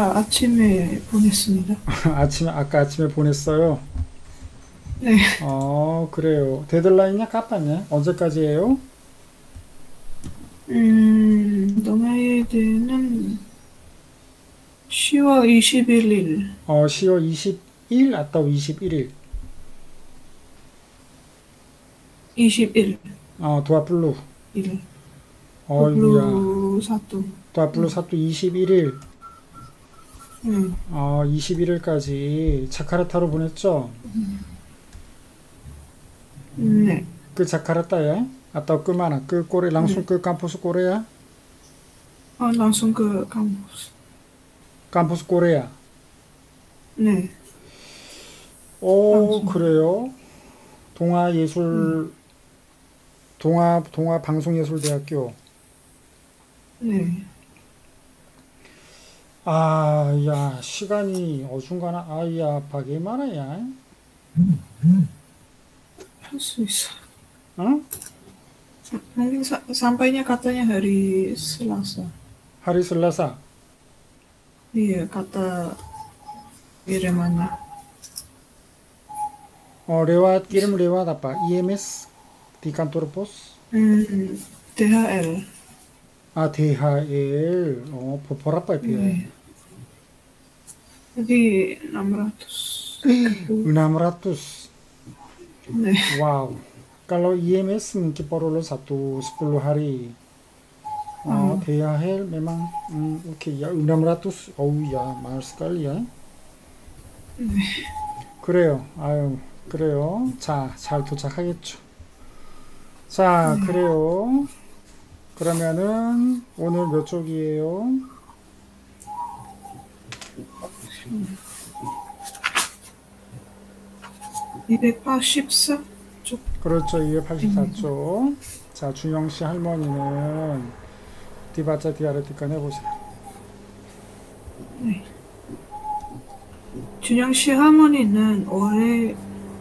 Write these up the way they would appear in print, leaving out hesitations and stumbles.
아침에 보냈습니다. 아까 아침에 보냈어요. 네. 그래요. 데드라인이야? 깜빡이야? 언제까지예요? 동아일대는 10월 21일, 10월 20일, 아따 21일. 21일, 도아플루. 일. 어이구야. 블루 사또. 도아플루 사또 21일. 네. 21일까지 자카르타로 보냈죠? 네. 그 자카르타야? Atau ke mana? Ke Korea, langsung 네. ke kampus Korea? langsung ke kampus. Kampus Korea. 네. langsung. 그래요? 동아방송예술대학교. 네. 야, 시간이 어중간한, 야, bagaimana ya? 할 수 있어. 응? mungkin sampainya katanya hari Selasa. Hari Selasa. Iya, kata kirimannya. Kirim lewat apa? IMS di kantor pos? DHL. DHL. berapa ya? 네. Jadi 600. 600. 네. Wow. Kalau IMS mungkin perlu 10 hari. DHL memang oke ya 600. ya mahal sekali ya. 그래요. 그래요. 자, 잘 도착하겠죠. 자, 그래요. 그러면은 오늘 몇 쪽이에요? 284쪽. 그렇죠. 284쪽. 자, 준영씨 할머니는 디바자 디아르티칸 해보세요. 네. 준영씨 할머니는 올해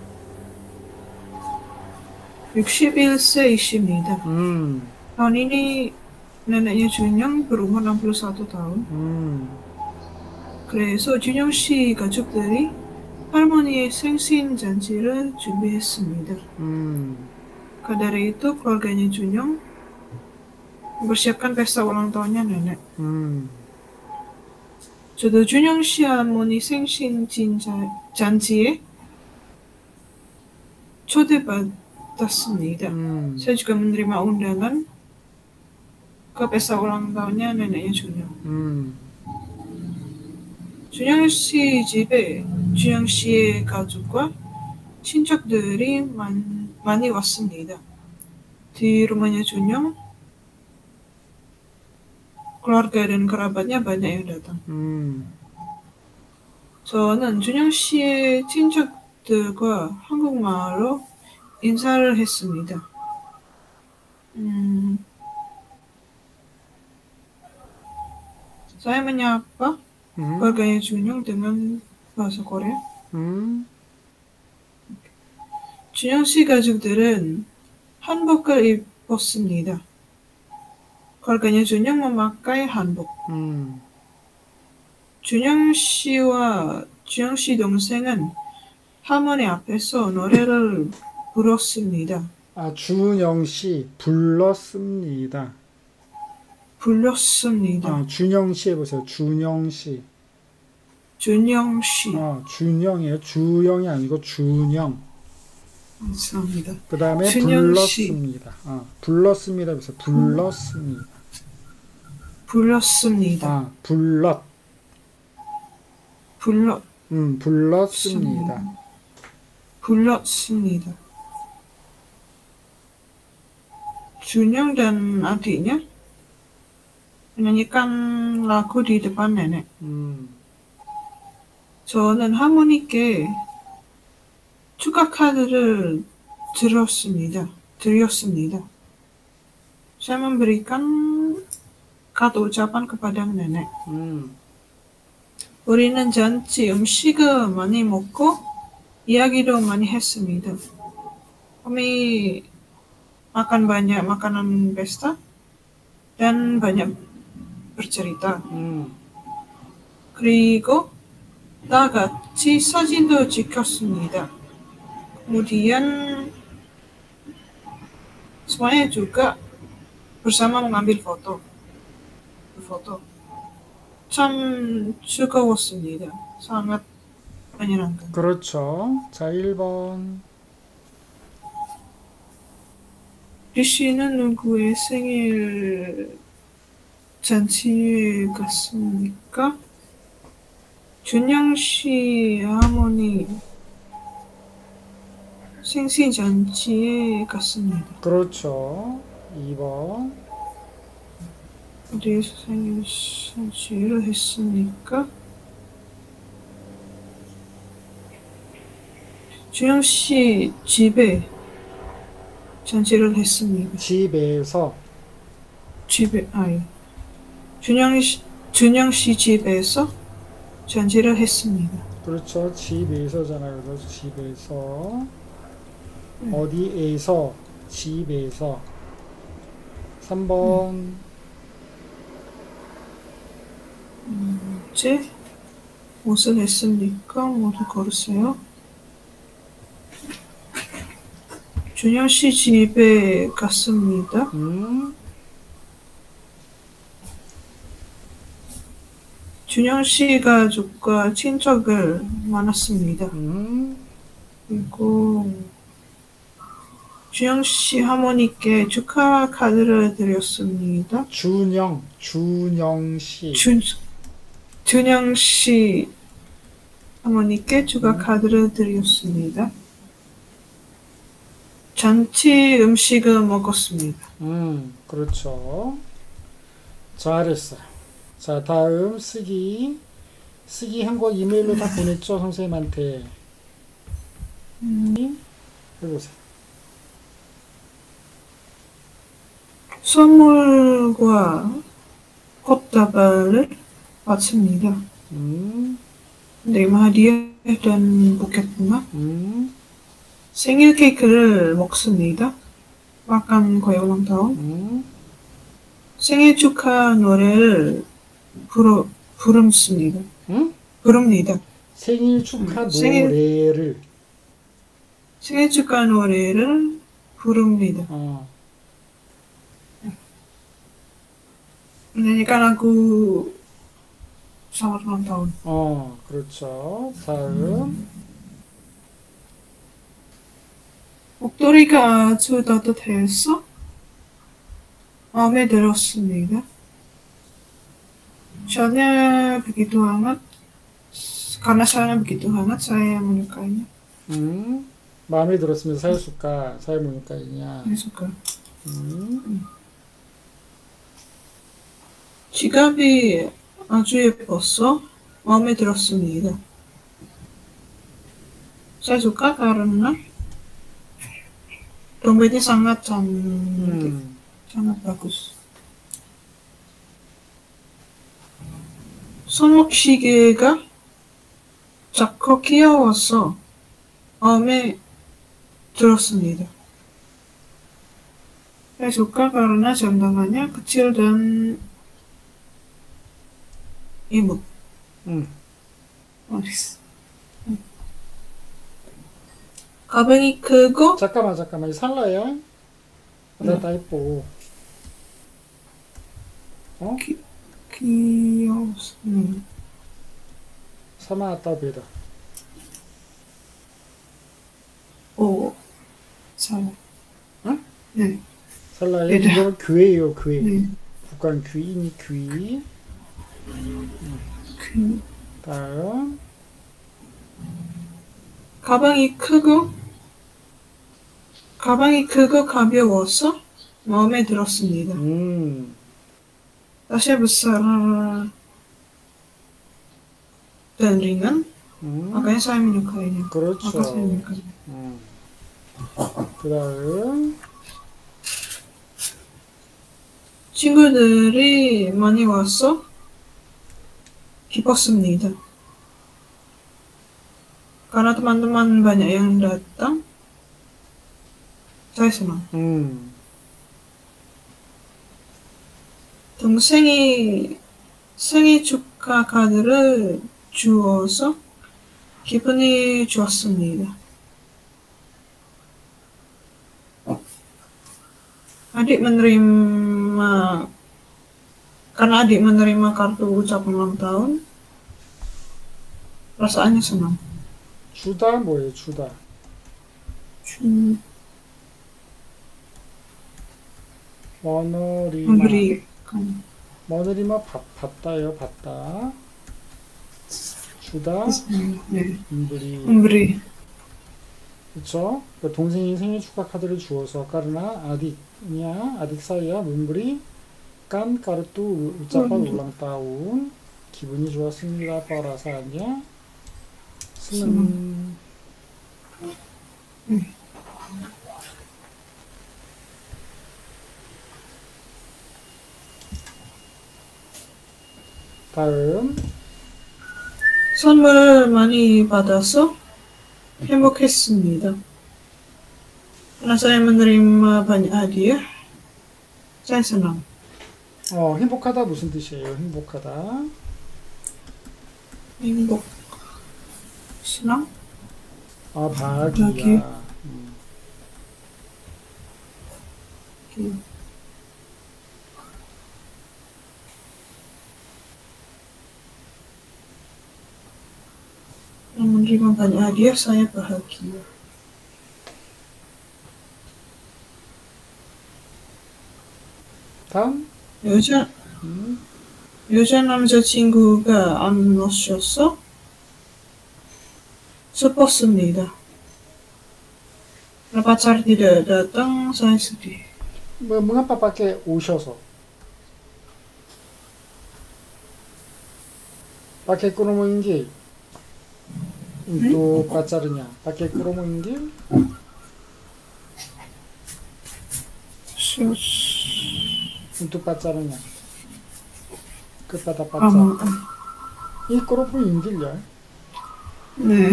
61세이십니다. tahun ini neneknya Junyoung berumur 61 tahun. 그래서 준영씨 가족들이 할머니의 생신 잔치를 준비했습니다. dari itu keluarganya Junyoung mempersiapkan pesta ulang tahunnya nenek. 저도 준영 씨 할머니 생신 잔치에 초대받았습니다. saya juga menerima undangan ke pesta ulang tahunnya neneknya Junyoung. 준영 씨 집에 준영 씨의 가족과 친척들이 많이 왔습니다. Di rumahnya Junyoung, keluarga dan kerabatnya banyak yang datang. 저는 준영 씨의 친척들과 한국말로 인사를 했습니다. saya menyapa keluarganya Junyoung dengan bahasa Korea. 준영 씨 가족들은 한복을 입었습니다. keluarganya Junyoung memakai hanbok. 준영 씨와 준영 씨 동생은 할머니 앞에서 노래를 불렀습니다. 준영 씨 불렀습니다. 준영 씨 해보세요. 준영 씨. 준영 씨. 준영이에요. 주영이 아니고 준영. 감사합니다. 그 다음에 불렀습니다. 불렀습니다. 해보세요. 불렀습니다. 불렀습니다. 불렀습니다. 불렀습니다. Junyoung dan adiknya menyanyikan lagu di depan nenek. 저는 할머니께 축하 카드를 드렸습니다. saya memberikan kado ucapan kepada nenek. 우리는 잔치 음식을 많이 먹고 이야기도 많이 했습니다. kami makan banyak makanan pesta dan banyak bercerita. 그리고 다 같이 사진도 찍혔습니다. Kemudian semuanya juga bersama mengambil foto. berfoto. 참 즐거웠습니다. sangat menyenangkan. 그렇죠. 자, 1번. 리씨는 누구의 생일 잔치에 갔습니까? 준영 씨 할머니 생신 잔치에 갔습니다. 그렇죠. 2번. 어디에서 생일 잔치를 했습니까? 준영 씨 집에 잔치를 했습니다. 집에서. 집에 아예 준영 씨 집에서 잔치를 했습니다. 그렇죠. 집에서잖아요. 그래서 집에서. 어디에서? 집에서. 3번. 언제 무엇을 했습니까? 모두 걸으세요. 준영 씨 집에 갔습니다. 준영 씨 가족과 친척을 만났습니다. 그리고 준영 씨 할머니께 축하 카드를 드렸습니다. 준영 씨. 준영 씨 할머니께 축하 카드를 드렸습니다. 잔치 음식을 먹었습니다. 그렇죠. 잘했어요. 자, 다음 쓰기 한 거 이메일로 다 보냈죠, 선생님한테. 해보세요. 선물과 꽃다발을 받습니다. Menerima hadiah dan buket bunga. 생일 케이크를 먹습니다. makan kue ulang tahun. 생일 축하 노래를 부릅니다. 부릅니다. 생일 축하 노래를. 생일 축하 노래를 부릅니다. menyanyikan lagu selamat ulang tahun. 그렇죠. 다음. 목도리가 아주 따뜻해서 마음에 들었습니다. soalnya begitu hangat, karena soalnya begitu hangat saya menyukainya. 마음에 들었으면 사유수가 사유무니까이냐. 사유수가. 지갑이 아주 예뻐서 마음에 들었습니다. Saya suka karena dompetnya sangat cantik, sangat bagus. 손목시계가 작고 귀여워서 마음에 들었습니다. Saya suka karena jam tangannya kecil dan imut. manis. 가방이 크고. 잠깐만 살라야. 다 예뻐. 귀여웠습니다. 사마 따비다. 오, 살. 응? 네. 살라야. 이거 귀예요, 귀. 네. 북한 귀니 귀. 다음. 가방이 크고 가벼워서 마음에 들었습니다. tasnya besar dan ringan, makanya saya menyukainya. 그렇죠. maka saya menyukainya. 그다음. 친구들이 많이 와서 기뻤습니다. Karena teman-teman banyak yang datang, saya senang. 동생이 생일 축하 축하 카드를 주어서 기분이 좋았습니다. Karena adik menerima kartu ucapan ulang tahun, perasaannya senang. 주다 뭐예요? 주다. 머너리마. Memberikan. 머너리마 받다요. 받다. 주다. 네. memberi. Memberi. 그쵸? 그 동생이 생일 축하 카드를 주어서 까르나 adik saya memberikan kartu ucapan ulang tahun. 기분이 좋았습니다. perasaannya senang. 다음 선물 많이 받아서 행복했습니다. Karena saya menerima banyak hadiah, saya senang. 행복하다 무슨 뜻이에요? 행복하다. 행복. senang? 바하기야. Menerima banyak hadiah, saya bahagia. 다음 여자 남자친구가 안 오셔서 슬펐습니다. Karena pacar tidak datang, saya sedih. mengapa pakai 오셔서? pakai kromoinggil untuk pacarnya. pakai kromoinggil untuk pacarnya. kepada pacar. 이 kromoinggil ya. 네.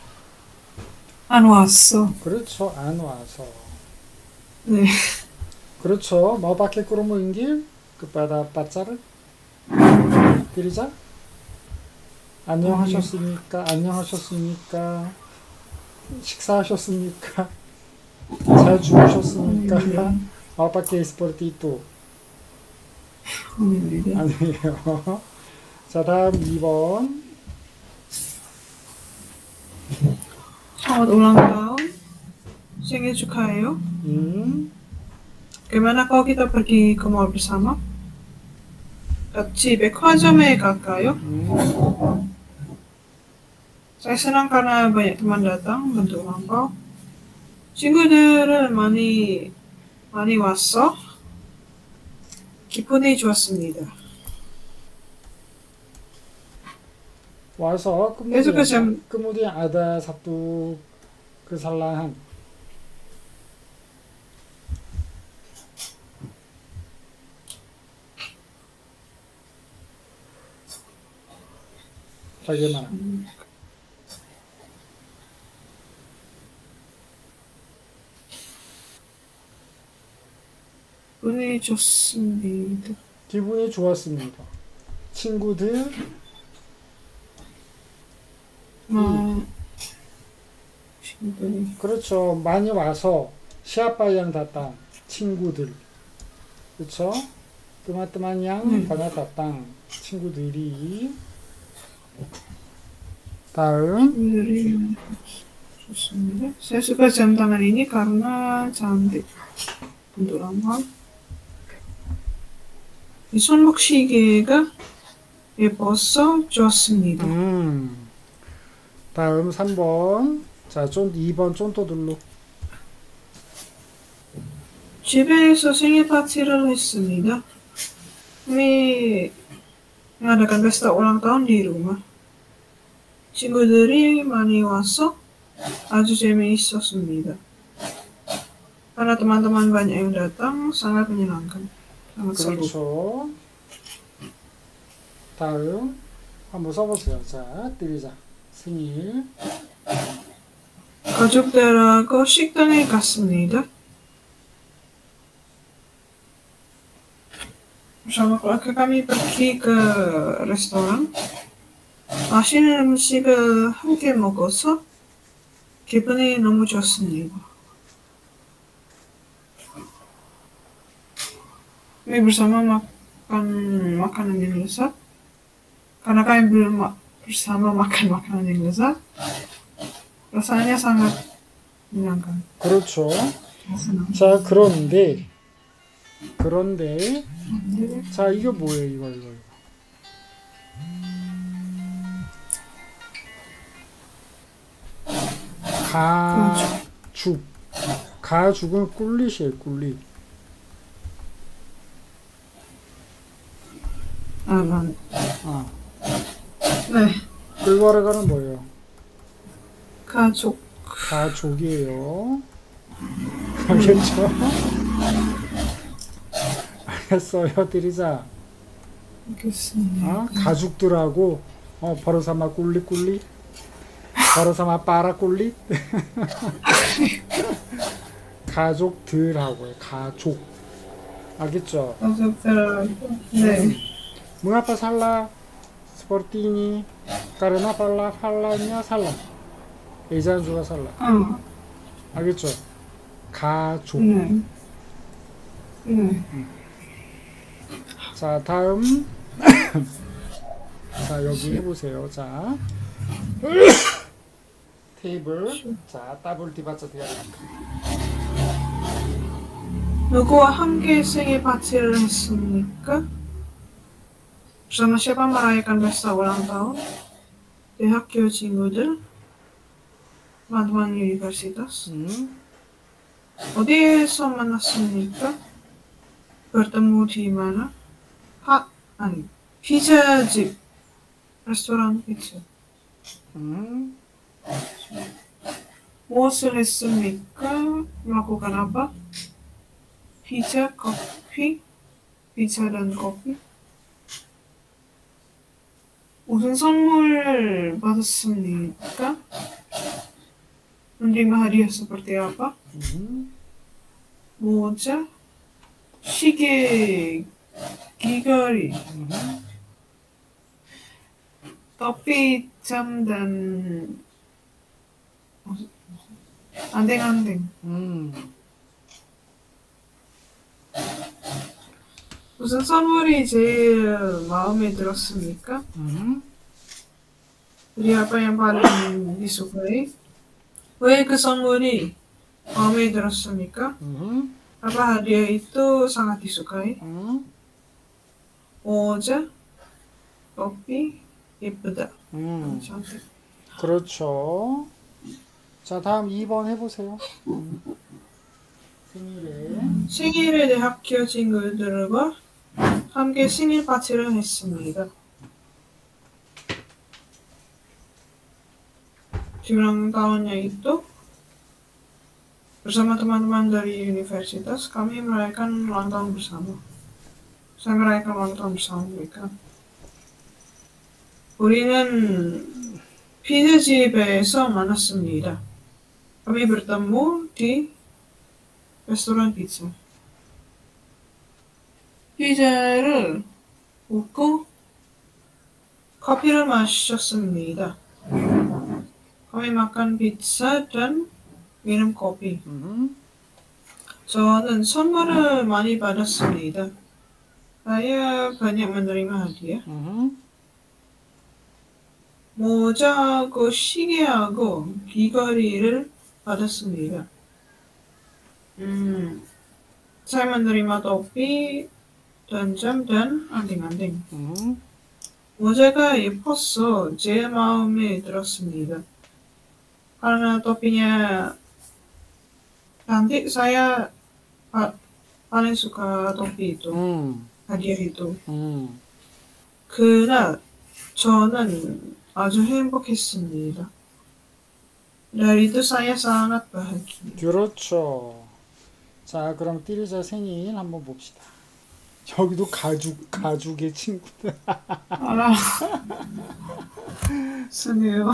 안 왔어. 그렇죠. 안 와서. 네. 그렇죠. mau pakai kromoinggil kepada pacar. 드리자. 안녕하셨습니까? 안녕하셨습니까? 식사하셨습니까? 잘 주무셨습니까? mau pakai seperti itu. 아니에요. 자, 다음 2번. Selamat ulang tahun. 생일 축하해요. Gimana kalau kita pergi ke mall bersama? 같이 백화점에 갈까요? Saya senang karena banyak teman datang untuk ulang tahun. 친구들은 많이 왔어. 기분이 좋았습니다. 와서 kemudian ada satu kesalahan. bagaimana? 기분이 좋습니다. 기분이 좋았습니다. 친구들 친구들이 그렇죠. 많이 와서 siapa yang datang? 친구들. 그렇죠? teman-teman yang banyak datang. 친구들이. 다음. 친구들이 좋습니다. Saya suka jam tangan ini karena cantik. untuk lama. 이 손목 시계가 예뻐서 좋았습니다. 다음 3번. 자, 2번 쫀또들로. 집에서 생일 파티를 했습니다. kami mengadakan pesta ulang tahun di rumah. 친구들이 많이 와서 아주 재미있었습니다. Karena teman-teman banyak yang datang, sangat menyenangkan. Sangat seru. 그렇죠. 다음 한번 써보세요. 자, 드리자. 생일. 가족들하고 식당에 갔습니다. bersama keluarga kami pergi ke restoran. 맛있는 음식을 함께 먹어서 기분이 너무 좋습니다. Kami bersama makan makanan yang lezat. Karena kami bersama makan makanan yang lezat, rasanya sangat menyenangkan. 그렇죠. 자, 그런데 자, 이게 뭐예요? 이거. 가죽은 꿀릿이에요, 꿀릿. 네. 끌과르가는 뭐예요? 가족이에요. 알겠죠? 알겠어요, 드리자. 알겠습니다. 가죽들하고 버릇삼아 꿀릿 버릇삼아 빠라 꿀릿 가족들하고요. 가족. 알겠죠? 가족들하고. 네. Mengapa salah seperti ini? Karena falanya salah. Ejaan juga salah. 알겠죠? 가족. 네. 자, 다음. 자, 여기 해보세요. 자, 테이블. 자, 더블 디바자 돼야 누구와 함께 생일 파티를 했습니까? Bersama siapa merayakan pesta ulang tahun? 대학교 친구들, teman-teman universitas. 어디에서 만났습니까? bertemu di mana? 피자집, 레스토랑 피자. 무엇을 했습니까? melakukan apa? 피자, 커피, 피자 dan kopi. 무슨 선물 받았습니까? menerima hadiah seperti apa? 모자, 시계, 귀걸이, topi, jam, dan 안댕. 무슨 선물이 제일 마음에 들었습니까? Jadi apa yang paling disukai? 왜 그 선물이 마음에 들었습니까? apa hadiah itu sangat disukai? 모자, topi, 예쁘다. cantik. 그렇죠. 자, 다음 2번 해보세요. 생일에 대학교 친구들과 함께 생일 파티를 했습니다. Di ulang tahunnya itu, bersama teman-teman dari universitas, kami merayakan ulang tahun bersama. Saya merayakan ulang tahun bersama mereka. 우리는 피자집에서 만났습니다. kami bertemu di restoran pizza. 피자를 먹고 커피를 마셨습니다. kami makan pizza dan minum kopi. 저는 선물을 많이 받았습니다. saya banyak menerima hadiah. 모자하고 시계하고 귀걸이를 받았습니다. saya menerima topi dan jam dan anting-anting. 모자가 예뻤어. 제 마음에 들었습니다. karena topinya cantik, saya paling suka topi itu. hadiah itu. 그날 저는 아주 행복했습니다. 날 itu saya sangat bahagia. 그렇죠. 자, 그럼 띠리자 생일 한번 봅시다. 여기도 가죽의 친구들. 쓰네요.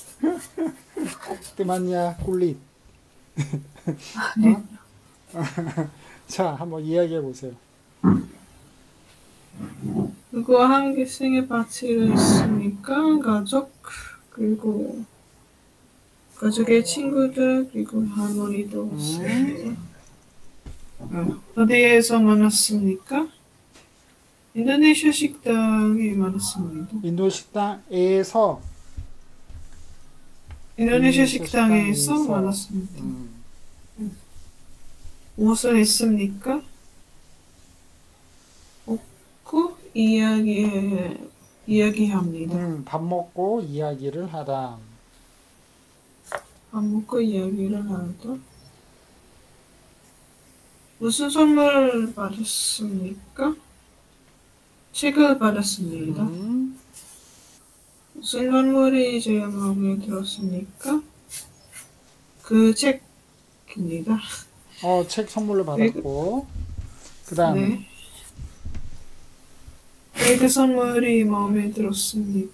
뜸하냐 꿀릿. 네. 자, 한번 이야기해 보세요. 그리고 한개 생일 파티를 했으니까 가족, 그리고 가족의 친구들, 그리고 할머니도 왔습니다. 어디에서 만났습니까? 인도네시아 식당에 만났습니다. 인도 식당에서 인도네시아 식당에서 만났습니다. 무엇을 했습니까? 먹고 이야기합니다. 밥 먹고 이야기를 하다. 밥 먹고 이야기를 하다. 무슨 선물 받았습니까? 책을 받았습니다. 무슨 선물이 제일 마음에 들었습니까? 그 책입니다. 책 선물로 받았고, 그 다음에 네. 왜 그 선물이 마음에 들었습니까?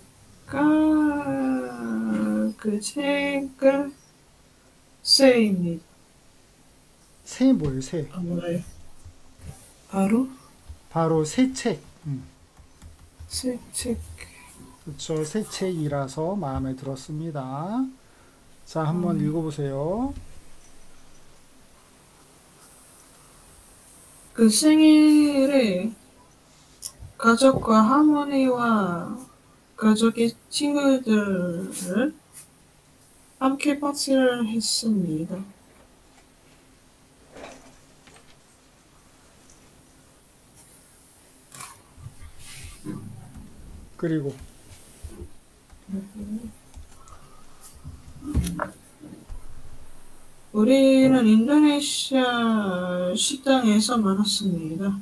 그 책을 새입니다. 새 뭐예요, 새? 뭐래요? 바로 새 책. 새 책. 그렇죠. 새 책이라서 마음에 들었습니다. 자, 한번 읽어보세요. 그 생일에 가족과 할머니와 가족의 친구들을 함께 파티를 했습니다. 그리고 우리는 인도네시아 식당에서 만났습니다.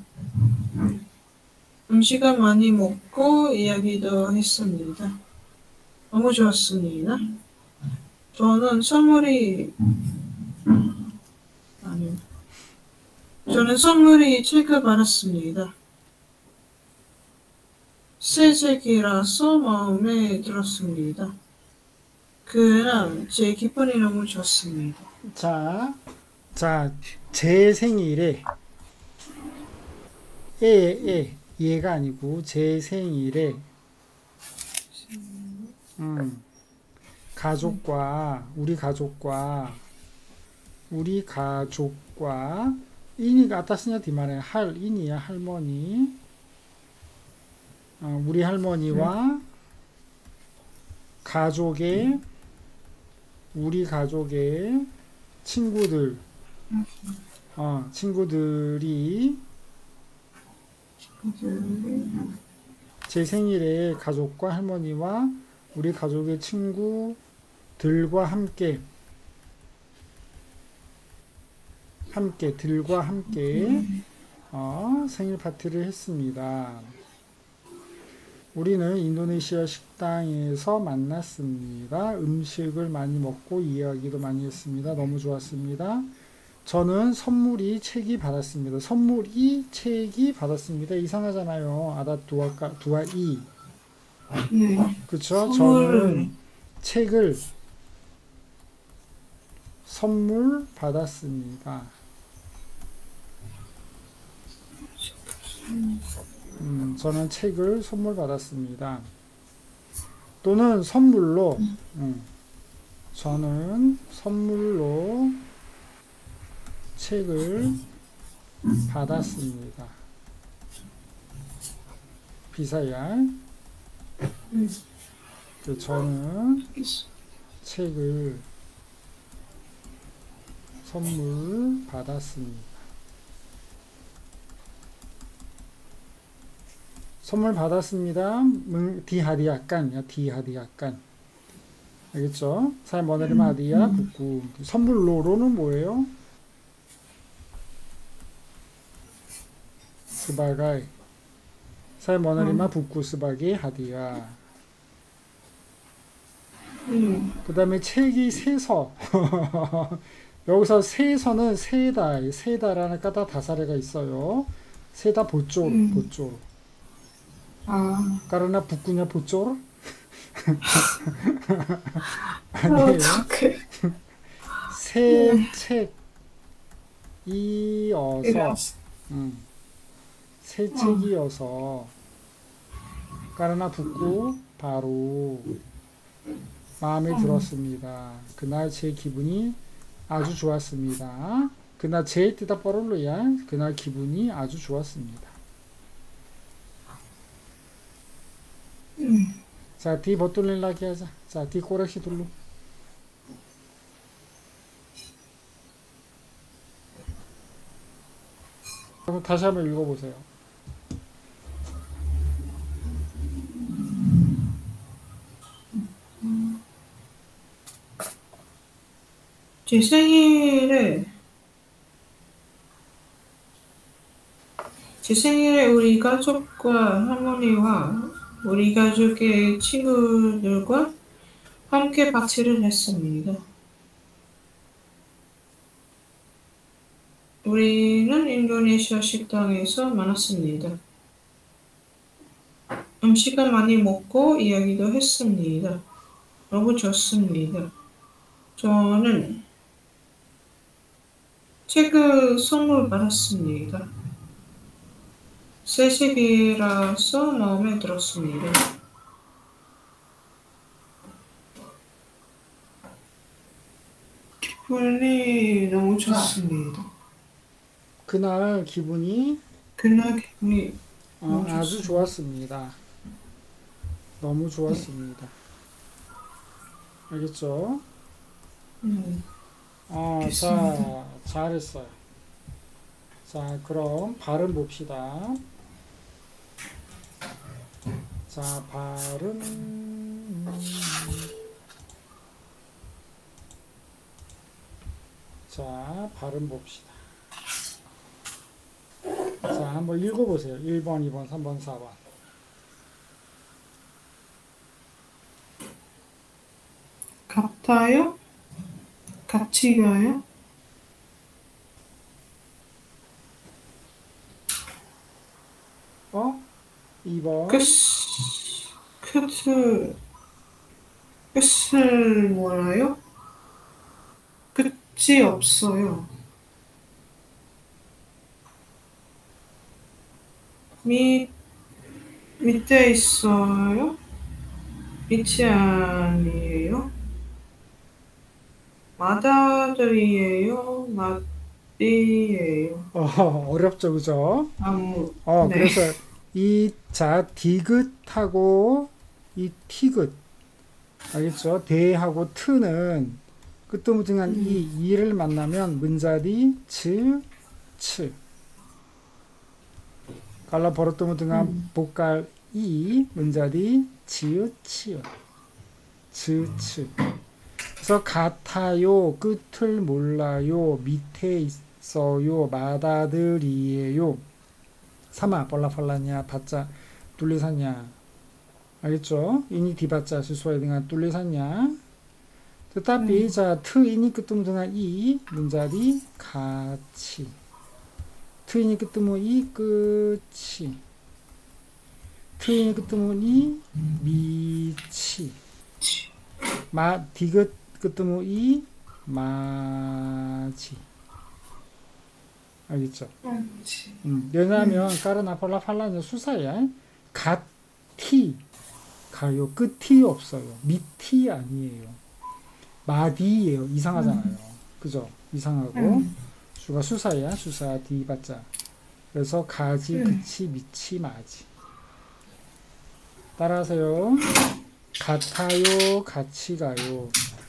음식을 많이 먹고 이야기도 했습니다. 너무 좋았습니다. 저는 선물이 책을 받았습니다. 새 책이라서 마음에 들었습니다. 그날 제 기분이 너무 좋습니다. 자, 제 생일에 얘가 아니고 제 생일에 우리 가족과 인이가 아따스냐 디말에 인이야 할머니 우리 할머니와 우리 가족의 친구들이 제 생일에 가족과 할머니와 우리 가족의 친구들과 함께 생일 파티를 했습니다. 우리는 인도네시아 식당에서 만났습니다. 음식을 많이 먹고 이야기도 많이 했습니다. 너무 좋았습니다. 저는 책이 받았습니다. 이상하잖아요. 아다 두아이. 네. 그쵸? 저는 책을 선물 받았습니다. 저는 책을 선물 받았습니다. 또는 선물로, 저는 선물로 책을 받았습니다. 비사야. 저는 책을 선물 받았습니다. 선물 받았습니다. 디하디아깐. 알겠죠? 사이 머네리마 아디야 북구. 선물로는 뭐예요? 스바가이. 사이 머네리마 북구 스바기 하디야. 그 다음에 책이 세서. 여기서 세서는 세다라는 까다 다사레가 있어요. 세다 보쪼. 까르나 북구냐 보쪼? 아니에요. 새 책이어서 새 책이어서 까르나 붙고 바로 마음에 들었습니다. 그날 제 기분이 아주 좋았습니다. 그날 제 뜻다 뻐롤로야. 그날 기분이 아주 좋았습니다. 자, 디 버툴릴라기 하자. 자, 디 꼬렉시 둘루. 그럼 다시 한번 읽어보세요. 제 생일에 우리 가족과 할머니와 우리 가족의 친구들과 함께 파티를 했습니다. 우리는 인도네시아 식당에서 만났습니다. 음식을 많이 먹고 이야기도 했습니다. 너무 좋습니다. 저는 책을 선물 받았습니다. 새 책이라서 마음에 들었습니다. 기분이 너무 좋습니다. 그날 기분이 너무 아주 좋았습니다. 너무 좋았습니다. 알겠죠? 자, 잘했어요. 자, 그럼 발음 봅시다. 자, 발음. 자, 발음 봅시다. 자, 한번 읽어보세요. 1번, 2번, 3번, 4번. 같아요? 같이 가요? 어? 2번. 끝을 몰라요? 끝이 없어요. 밑에 있어요? 밑이 아니에요? 마다들이에요? 맞이에요? 어렵죠, 그죠? 네. 그래서 자, 디귿하고 이 티귿. 알겠죠? 대하고 트는 끝부등한 이를 만나면 문자디 츠. 갈라 버릇무등한 보깔 이 문자디 치읓. 츠. 그래서 같아요, 끝을 몰라요, 밑에 있어요, 마다들이에요. 사마 볼라팔라냐 바짜 뚫리사냐. 알겠죠? 이니 디바짜 수수와에 등한 뚫리사냐. tetapi 자, 트 ini ketemu dengan i menjadi 같이. 트 ini ketemu i 끝이. 트 ini ketemu i 밑이. 디귿 ketemu i 마지. 알겠죠? 왜냐하면 까르나 폴라 팔라는 수사야. 갓티 가요. 끝이 없어요. 밑이 아니에요. 마디예요. 이상하잖아요. 그죠? 이상하고 주가 수사야. 수사 디바자. 그래서 가지, 그치, 밑이, 마지. 따라하세요. 같아요, 같이 가요.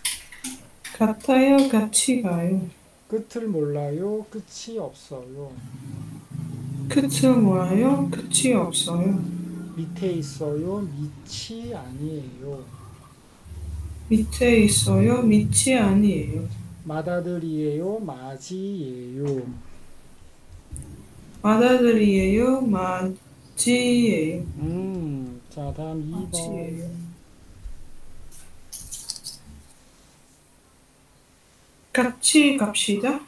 같아요, 같이 가요. 끝을 몰라요, 끝이 없어요. 끝을 몰라요, 끝이 없어요. 밑에 있어요, 밑이 아니에요. 밑에 있어요, 밑이 아니에요. 마다들이에요, 마지예요. 마다들이에요, 마지예요. 자, 다음 2번. 마지예요. 같이 갑시다.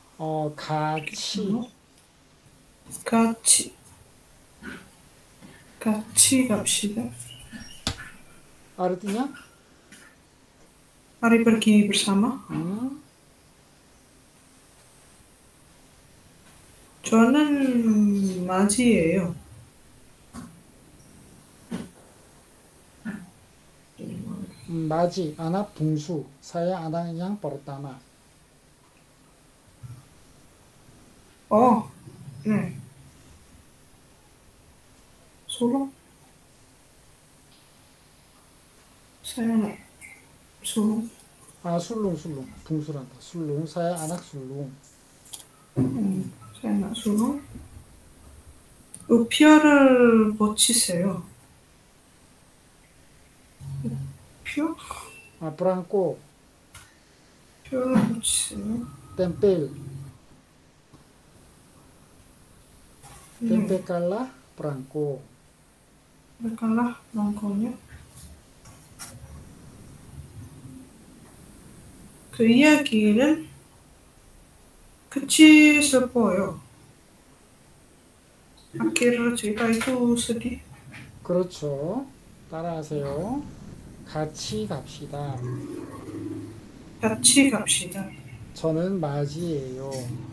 같이 갑시다. 알았냐? Mari pergi bersama. 저는 맞이에요. 맞이, anak bungsu. Saya anak yang pertama. 네. 솔로? 사연아, 솔로? sulung, sulung. bungsu란다. sulung. Saya anak sulung. 사연아, 솔로? 우표를 붙이세요. 표? perangko, 표를 붙이세요. tempel. Tempelkanlah perangko. 잠깐만, 런거요. 그 이야기는 끝이 슬퍼요. 아키라 제가 itu sedih. 그렇죠. 따라하세요. 같이 갑시다. 같이 갑시다. 저는 맞이예요.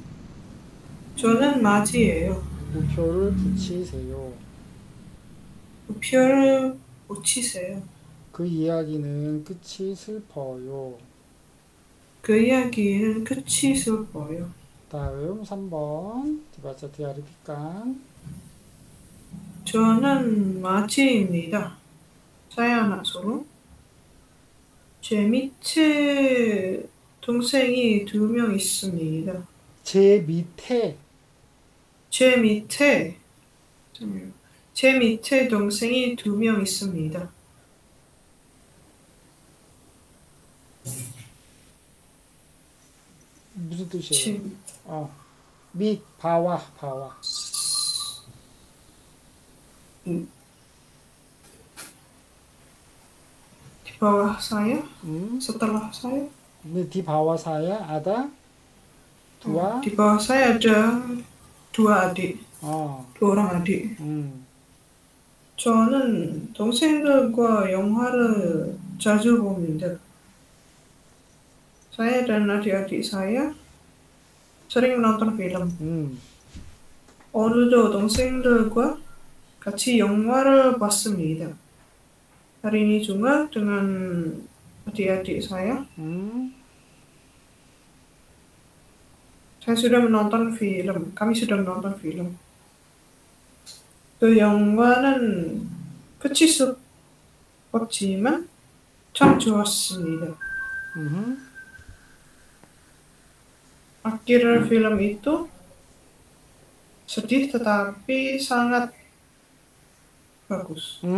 저는 맞이에요. 우표를 붙이세요. 우표를 붙이세요. 그 이야기는 끝이 슬퍼요. 그 이야기는 끝이 슬퍼요. 다음 3번. 디바자 디아르피칸. 저는 맞이입니다. 사야나 서로. 제 밑에 동생이 2명 있습니다. 제 밑에 제 밑에 동생이 2명 있습니다. 무슨 뜻이에요? 밑, 바와. Di bawah saya, setelah saya. di bawah saya ada dua. Di bawah saya ada 2 adik. 2 orang adik. 저는 동생들과 영화를 자주 봅니다. Saya dan adik-adik saya sering nonton film. 오늘도 동생들과 같이 영화를 봤습니다. hari ini juga dengan adik-adik saya. Saya sudah menonton film. Kami sudah menonton film. 그 영화는 끝이 슬펐지만 참 좋았습니다. Akhir film itu sedih tetapi sangat bagus.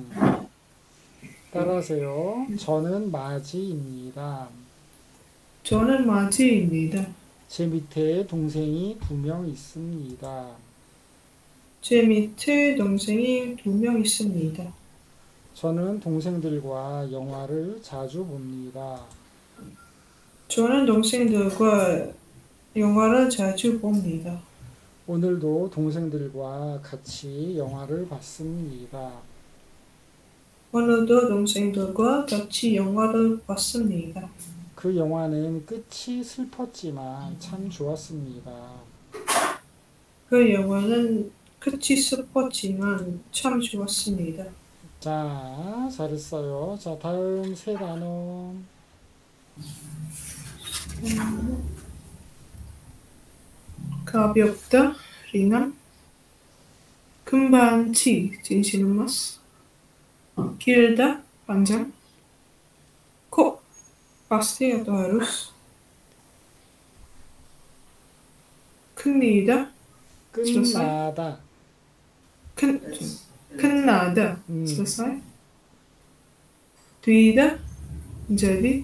따라하세요. 저는 맞이입니다. 저는 맞이입니다. 제 밑에 동생이 2명 있습니다. 제 밑에 동생이 2명 있습니다. 저는 동생들과 영화를 자주 봅니다. 저는 동생들과 영화를 자주 봅니다. 오늘도 동생들과 같이 영화를 봤습니다. 오늘도 동생들과 같이 영화를 봤습니다. 그 영화는 끝이 슬펐지만 참 좋았습니다. 그 영화는 끝이 슬펐지만 참 좋았습니다. 자, 잘했어요. 자, 다음 세 단어. 가볍다, ringan. 금반치, 진실 emas. 길다, panjang. kok, pasti atau harus. 큰일이다, 끝나다. 끝나다, selesai. 뒤다, jadi.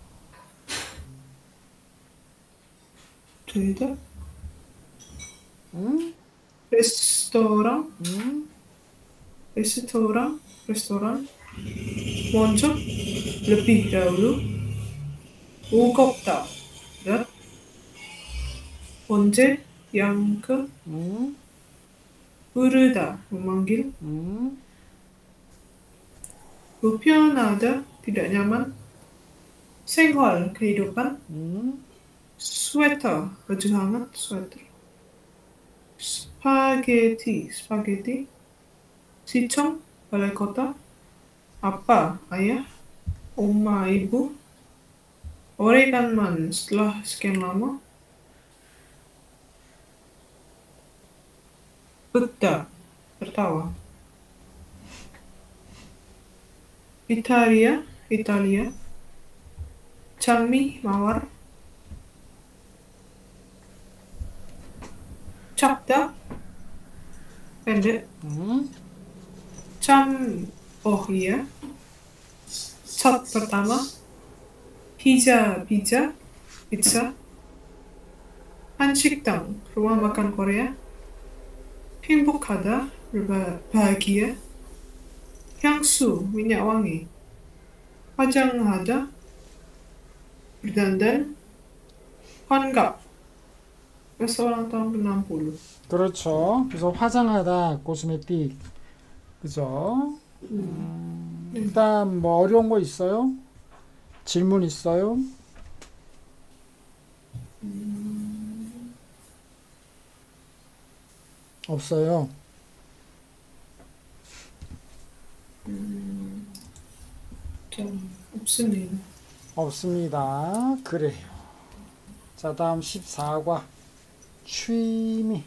뒤다. restoran. 먼저, lebih dahulu. 무겁다, berat. 언제, yang ke. buruda, memanggil. 불편하다, tidak nyaman. 생활, kehidupan. sweater, baju hangat, sweater. spaghetti. 시청, balai kota. 아빠, ayah. Oma ibu, oreganman setelah sekian lama. Beda, tertawa. Italia, Italia. Cammi, mawar. Capda, pendek. Cam, oh iya. Cat pertama. Pizza, pizza. 한식당, rumah makan Korea. 행복하다, bahagia. 향수, minyak wangi. 화장하다, berdandan. 환갑, ulang tahun ke-60. 그렇죠. 그래서 화장하다, 코스메틱. 그죠? 일단 뭐 어려운 거 있어요? 질문 있어요? 없어요. 없습니다. 없습니다. 그래요. 자, 다음 14과 취미.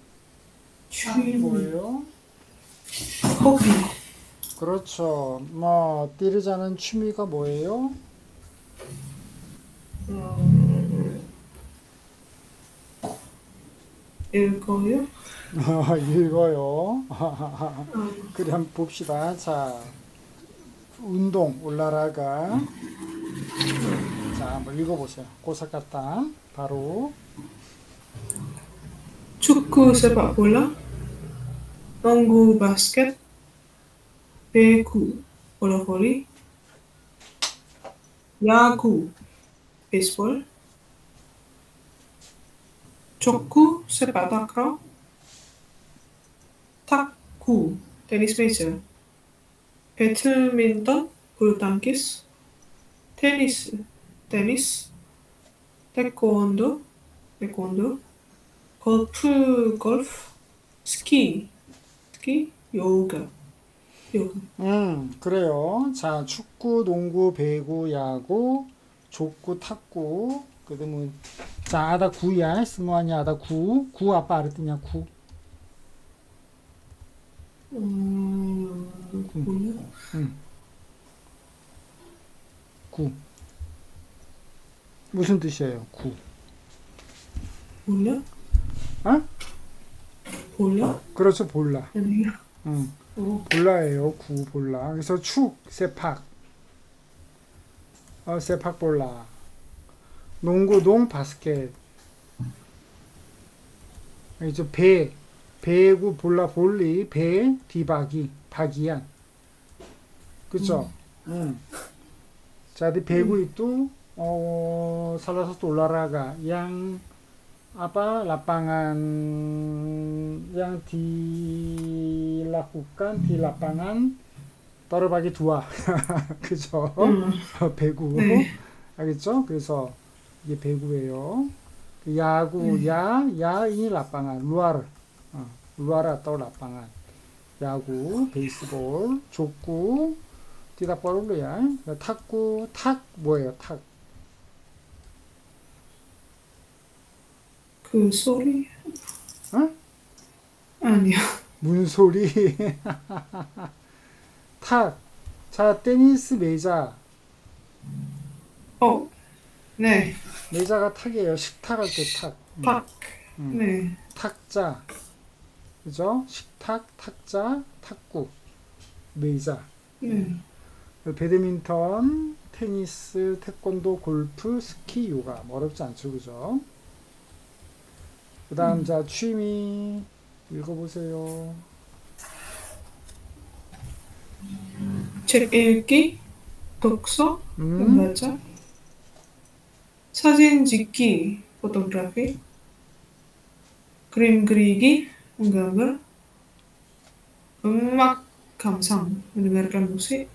뭐예요? 호비. 그렇죠. 뭐 띠르자는 취미가 뭐예요? 읽어요? 읽어요. 그래 한번 봅시다. 자, 운동 올라라가. 자, 한번 읽어보세요. 고사카타 바로 축구, sepak bola. 농구, basket. 배구, bola voli. 야구, baseball. 족구, sepak takraw. 탁구, tenis meja. 배드민턴, bulu tangkis. tenis. 태권도, 골프. 스키, 요가. 그래요. 자, 축구, 농구, 배구, 야구, 족구, 탁구. 그다음에 자, 아다 구야. 스무하니 아다 구. 구 아빠 알았더냐 구. 뭐야? 구. 무슨 뜻이에요? 구. 몰라? 어? 몰라? 그렇죠, 볼라. 아니야. 볼라예요. 구 볼라. 그래서 축, 세팍. 세팍 볼라. 농구, 농, 바스켓. 이제 배구, 볼라, 볼리, 배, 뒤바기, 바기안. 그쵸? 자, 배구 itu salah satu olahraga yang lapangan yang dilakukan di lapangan terbagi dua. 그죠? 배구. 네. 알겠죠? 그래서 이게 배구예요. 야구, ini lapangan luar atau lapangan. 야구, 베이스볼, 족구, tidak perlu ya. 탁구, 뭐예요? 탁. 그 소리? 어? 아니야. 문소리. 탁. 자, 테니스 메자. 네. 메자가 탁이에요. 식탁 할 때 탁. 탁. 네. 탁자. 그죠? 식탁, 탁자, 탁구. 메자. 네. 배드민턴, 테니스, 태권도, 골프, 스키, 요가. 뭐 어렵지 않죠, 그죠? 그 다음, 자, 취미. 읽어보세요. 책 읽기, 독서, membaca. 사진 찍기, fotografi. 그림 그리기, menggambar. 음악 감상, mendengarkan musik.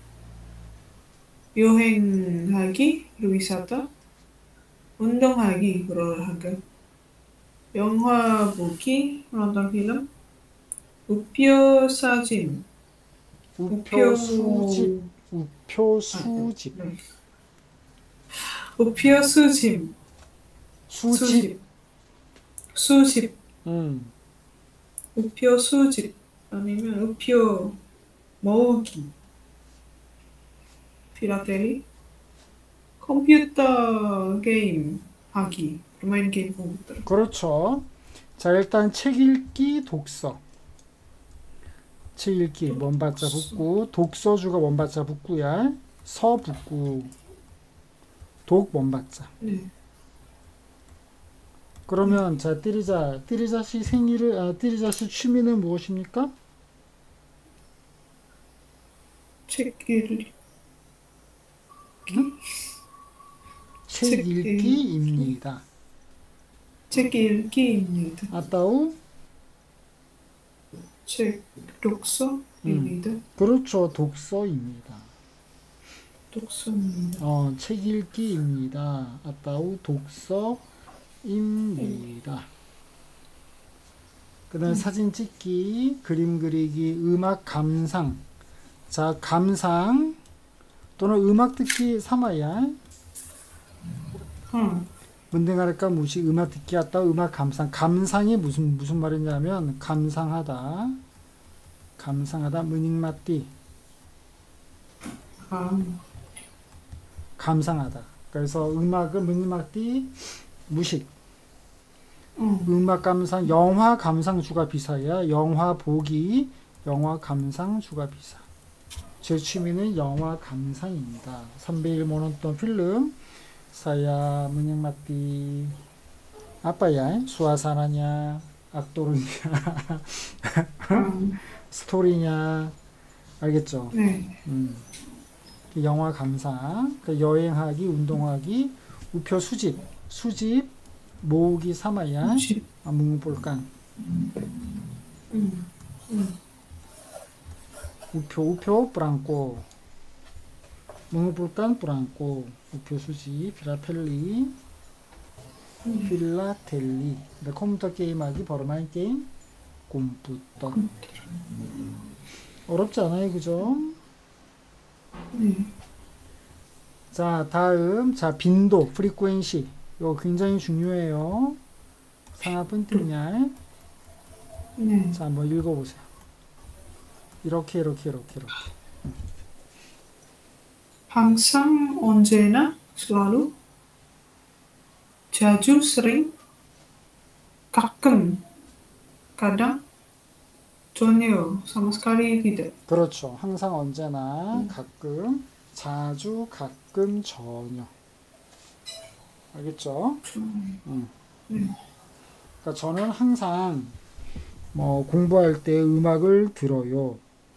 여행하기, berwisata. 운동하기, berolahraga. 영화 보기, menonton film. 우표 사진, 우표 수집. 우표 수집. 네. 우표 수집. 수집. 수집. 우표 수집. 아니면 우표 모으기. 필라테리. 컴퓨터 게임 하기. bermain game komputer. 그렇죠. 자, 일단 책 읽기, 독서. 책 읽기, 원바자 붙고, 독서주가 원바자 붙고야. 서 붙고, 독 원바자. 네. 그러면 자, 띠리자 씨 띠리자 씨 취미는 무엇입니까? 책 읽기. 책 읽기입니다. 책 읽기입니다. 아따우? 책 독서입니다. 그렇죠. 독서입니다. 독서입니다. 책 읽기입니다. 아따우 독서입니다. 그 다음에 사진 찍기, 그림 그리기, 음악 감상. 자, 감상 또는 음악 듣기 삼아야. 문등할까 무시 음악 듣기 왔다 음악 감상. 감상이 무슨 말이냐면 감상하다 문익맞디 감상하다. 그래서 음악을 문익맞디 무식. 음악 감상, 영화 감상 주가 비사야. 영화 보기, 영화 감상 주가 비사. 제 취미는 영화 감상입니다. 300일 모노톤 필름. Saya menikmati apa ya suasananya, aktornya, 스토리냐, 알겠죠? 네. 영화 감상, 여행하기, 운동하기, 우표 수집, 모으기 삼아야, 뭉볼깐. 우표 브랑코, 뭉볼깐 브랑코. 우표 수집, 필라텔리. 컴퓨터 게임하기, 버르마인 게임, 컴퓨터. 어렵지 않아요, 그죠? 네. 자, 다음, 빈도, 프리쿠엔시. 이거 굉장히 중요해요. 상하분 뜨냐? 네. 자, 한번 읽어보세요. 이렇게. 항상, 언제나, selalu, 자주, sering, 가끔, kadang, 전혀, sama sekali tidak. 그렇죠. 항상, 언제나, 가끔, 자주, 가끔, 전혀. 알겠죠? 그러니까 저는 항상 공부할 때 음악을 들어요.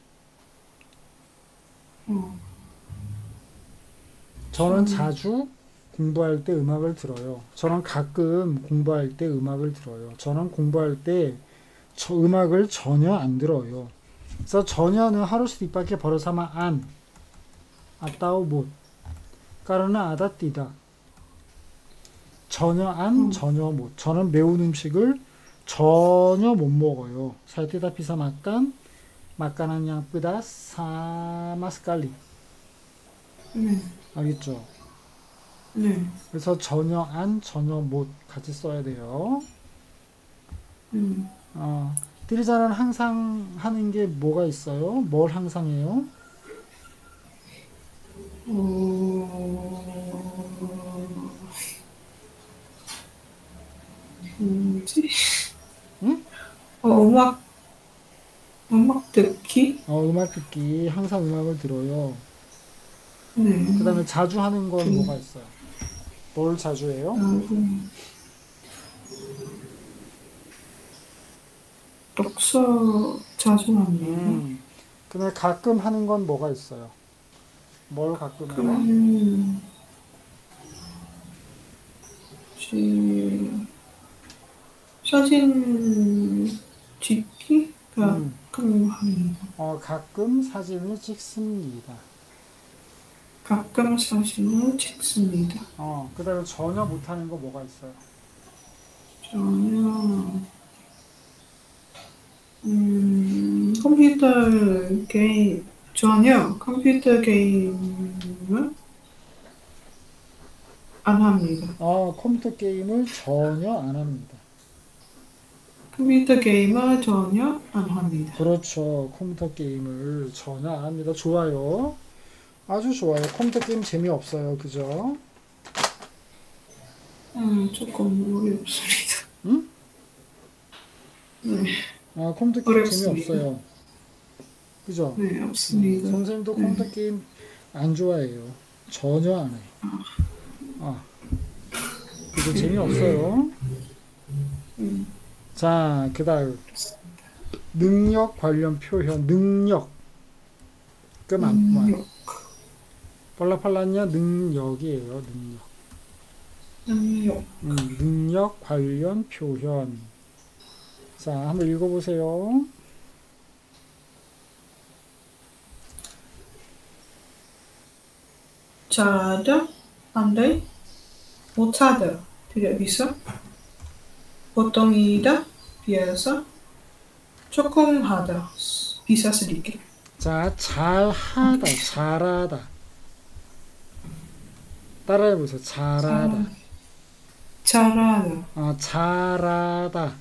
저는 자주 공부할 때 음악을 들어요. 저는 가끔 공부할 때 음악을 들어요. 저는 공부할 때 음악을 전혀 안 들어요. 그래서 전혀는 하루씩 뒷바퀴 벌어서만 안, 아따오 못, 까르나 아다 띠다. 전혀 안, 전혀 못. 저는 매운 음식을 전혀 못 먹어요. 살때다 피사 막간한 양보다 사마스칼리. 알겠죠? 네. 그래서 전혀 안, 전혀 못 같이 써야 돼요. 띠리자는 항상 하는 게 뭐가 있어요? 뭘 항상 해요? 뭐지? 응? 음악 듣기? 음악 듣기. 항상 음악을 들어요. 네. 그 다음에 자주 하는 건 뭐가 있어요? 뭘 자주 해요? 독서 자주 합니다. 그 다음에 가끔 하는 건 뭐가 있어요? 뭘 가끔 해요? 사진 찍기? 가끔 합니다. 가끔 사진을 찍습니다. 가끔 사진을 찍습니다. 그 다음에 전혀 못하는 거 뭐가 있어요? 전혀 컴퓨터 게임 전혀 컴퓨터 게임은 안 합니다. 컴퓨터 게임을 전혀 안 합니다. 컴퓨터 게임은 전혀 안 합니다. 그렇죠. 컴퓨터 게임을 전혀 안 합니다. 좋아요. 아주 좋아요. 컴퓨터 게임 재미없어요. 그죠? 조금 어렵습니다. 응? 네, 컴퓨터 게임 어렵습니다. 재미없어요. 그죠? 네, 없습니다. 선생님도 컴퓨터 게임 안 좋아해요. 전혀 안 해요. 그죠? 재미없어요. 자, 그 다음. 능력 관련 표현. 능력. 그 많구만. 팔라팔라냐 능력이에요. 능력. 능력 관련 표현. 자, 한번 읽어보세요. 잘하다, pandai, 못하다, tidak bisa, 보통이다, biasa, 조금 하다, bisa sedikit. 자, 잘하다, 잘하다. 따라해보세요. 잘하다. 잘하다, 잘하다.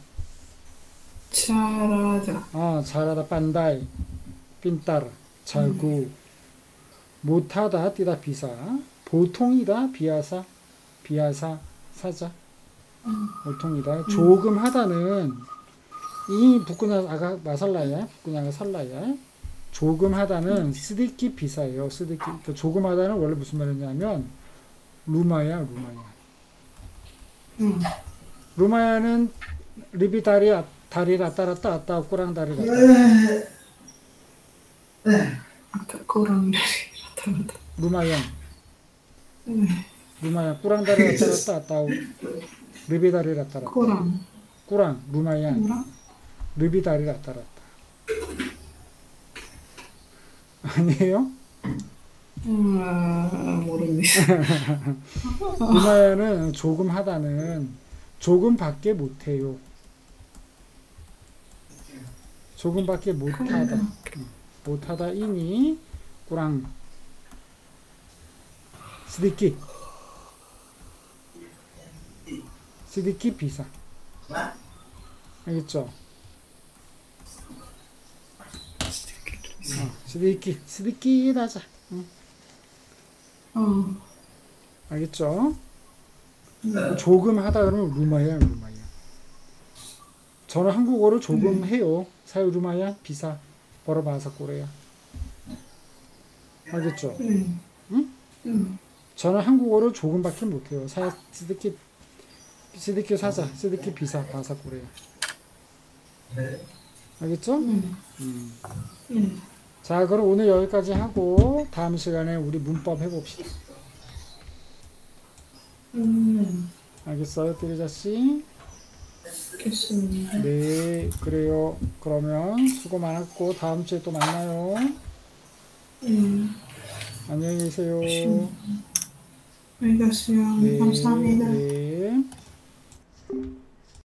잘하다, 잘하다. 판다이, 핀따라, 잘구. 못하다, 띠다, 비사. 보통이다, 비아사, 사자. 보통이다. 조금 하다는 이 북구냐 아가 마살라야, 북구냐가 살라야. 조금 하다는 스디키 비사예요. 스디키. 그러니까 조금 하다는 원래 무슨 말이냐면 루마야. 루마야는 리비 다리라 따랐다 아따 꾸랑 다리라. 아까 kurang dari rata-rata. 루마야 꾸랑 다리라 따랐다 아따 리비 다리라 따랐다. 꾸랑 루마야 리비 다리라 따랐다. 아니에요? 모릅니다. 루마야는 조금 하다는 조금밖에 못해요. 조금밖에 못하다. 못하다 이니 꾸랑 스디키 비사. 알겠죠? 스디키 하자. 알겠죠? 조금 하다 그러면 루마야. 저는 한국어를 조금 해요. 사유 루마야 비사 벌어봐서 꼬래야. 알겠죠? 저는 한국어를 조금밖에 못해요. 스디키 사자, 스디키 비사 바사 꼬래야. 알겠죠? 자, 그럼 오늘 여기까지 하고 다음 시간에 우리 문법 해봅시다. 알겠어요, 띠리자씨? 알겠습니다. 네, 그래요. 그러면 수고 많았고 다음 주에 또 만나요. 안녕히 계세요. 안녕히 가세요. 네, 감사합니다. 네.